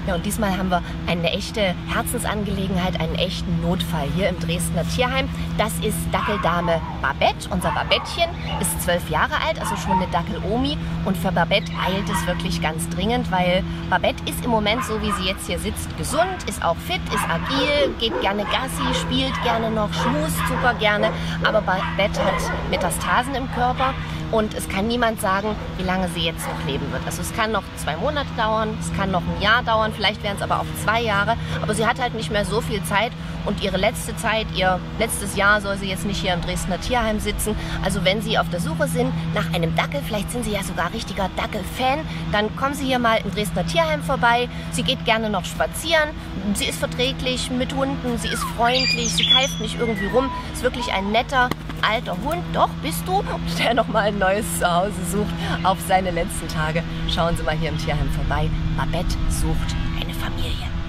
Ja, und diesmal haben wir eine echte Herzensangelegenheit, einen echten Notfall hier im Dresdner Tierheim. Das ist Dackeldame Babette. Unser Babettchen ist 12 Jahre alt, also schon eine Dackel-Omi. Und für Babette eilt es wirklich ganz dringend, weil Babette ist im Moment, so wie sie jetzt hier sitzt, gesund, ist auch fit, ist agil, geht gerne Gassi, spielt gerne noch, schmust super gerne. Aber Babette hat Metastasen im Körper. Und es kann niemand sagen, wie lange sie jetzt noch leben wird. Also es kann noch 2 Monate dauern, es kann noch ein Jahr dauern, vielleicht wären es aber auch 2 Jahre. Aber sie hat halt nicht mehr so viel Zeit und ihre letzte Zeit, ihr letztes Jahr soll sie jetzt nicht hier im Dresdner Tierheim sitzen. Also wenn Sie auf der Suche sind nach einem Dackel, vielleicht sind Sie ja sogar richtiger Dackel-Fan, dann kommen Sie hier mal im Dresdner Tierheim vorbei. Sie geht gerne noch spazieren, sie ist verträglich mit Hunden, sie ist freundlich, sie keift nicht irgendwie rum, ist wirklich ein netter, alter Hund, doch, bist du, der noch mal ein neues Zuhause sucht auf seine letzten Tage. Schauen Sie mal hier im Tierheim vorbei. Babette sucht eine Familie.